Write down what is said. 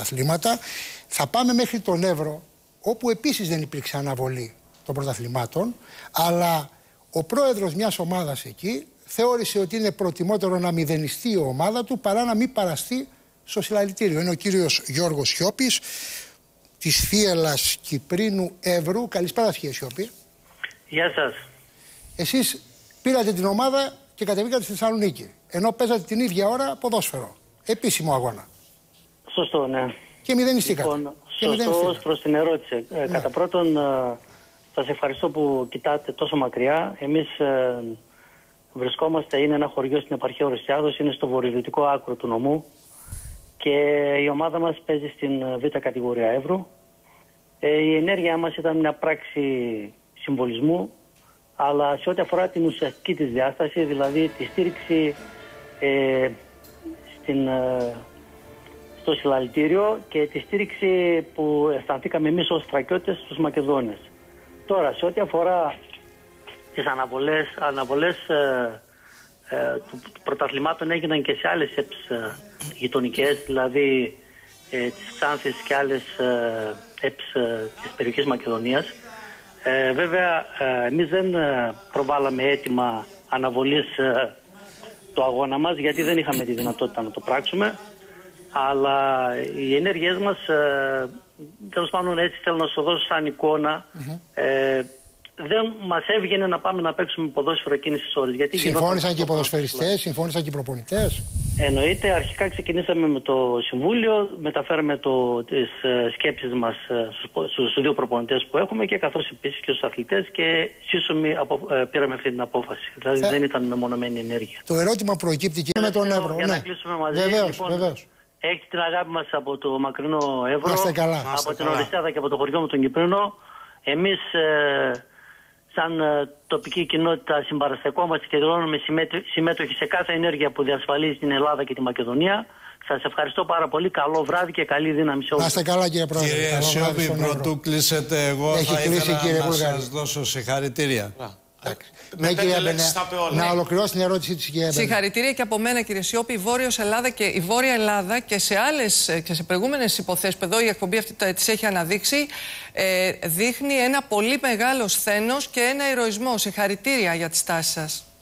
πρωταθλήματα. Θα πάμε μέχρι τον Εύρο, όπου επίσης δεν υπήρξε αναβολή των πρωταθλημάτων, αλλά ο πρόεδρος μιας ομάδας εκεί θεώρησε ότι είναι προτιμότερο να μηδενιστεί η ομάδα του παρά να μην παραστεί στο συλλαλητήριο. Είναι ο κύριος Γιώργος Σιώπης της Θίελας Κυπρίνου Εύρου. Καλησπέρα, κύριε Σιώπη. Γεια σας. Εσείς πήρατε την ομάδα και κατεβήκατε στη Θεσσαλονίκη, ενώ παίζατε την ίδια ώρα ποδόσφαιρο. Επίσημο αγώνα. Σωστό, ναι. Και μηδενιστήκατε. Λοιπόν, σωστό προς την ερώτηση. Ναι. Κατά πρώτον, σας ευχαριστώ που κοιτάτε τόσο μακριά. Εμείς βρισκόμαστε, είναι ένα χωριό στην επαρχία Ορεστιάδος, είναι στο βορειοδυτικό άκρο του νομού και η ομάδα μας παίζει στην Β' κατηγορία Εύρου. Η ενέργειά μας ήταν μια πράξη συμβολισμού, αλλά σε ό,τι αφορά την ουσιαστική της διάσταση, δηλαδή τη στήριξη στο συλλαλητήριο και τη στήριξη που αισθανθήκαμε εμείς ως Θρακιώτες στους Μακεδόνες. Τώρα, σε ό,τι αφορά τις αναβολές του πρωταθλημάτων έγιναν και σε άλλες ΕΠΣ γειτονικές, δηλαδή της Ξάνθης και άλλες ΕΠΣ της περιοχής Μακεδονίας. Βέβαια, εμείς δεν προβάλαμε αίτημα αναβολής του αγώνα μας, γιατί δεν είχαμε τη δυνατότητα να το πράξουμε, αλλά οι ενέργειές μας, τέλος πάντων έτσι θέλω να σου δώσω σαν εικόνα, δεν μας έβγαινε να πάμε να παίξουμε ποδόσφαιρο εκείνες τις ώρες. Γιατί συμφώνησαν και οι ποδοσφαιριστές, συμφώνησαν και οι προπονητές. Εννοείται, αρχικά ξεκινήσαμε με το Συμβούλιο, μεταφέραμε τις σκέψεις μας στους δύο προπονητές που έχουμε και καθώς επίσης και στους αθλητές και σύσσωμοι πήραμε αυτή την απόφαση. Δηλαδή δεν ήταν μεμονωμένη ενέργεια. Το ερώτημα προκύπτει και με τον Εύρο. Για να κλείσουμε μαζί. Βεβαίως. Έχει την αγάπη μας από το μακρινό Εύρο, από την Ορεστιάδα και από το χωριό μου τον Κυπρίνο. Εμείς σαν τοπική κοινότητα συμπαραστεκόμαστε και δηλώνουμε συμμέτοχοι σε κάθε ενέργεια που διασφαλίζει την Ελλάδα και τη Μακεδονία. Σας ευχαριστώ πάρα πολύ. Καλό βράδυ και καλή δύναμη σε όλους. Να είστε καλά, κύριε Πρόεδρε. Κύριε Σιώπη, πρωτού κλείσετε, εγώ θα ήθελα να σας δώσω συγχαρητήρια. Ναι, κυρία Μπενέ, να ολοκληρώσει την ερώτησή της, κυρία Μπενέ. Συγχαρητήρια και από μένα, κύριε Σιώπη. Η Βόρειος Ελλάδα και η Βόρεια Ελλάδα και σε άλλες και σε προηγούμενες υποθέσεις που εδώ η εκπομπή αυτή τις έχει αναδείξει, δείχνει ένα πολύ μεγάλο σθένος και ένα ηρωισμό. Συγχαρητήρια για τη στάση σας.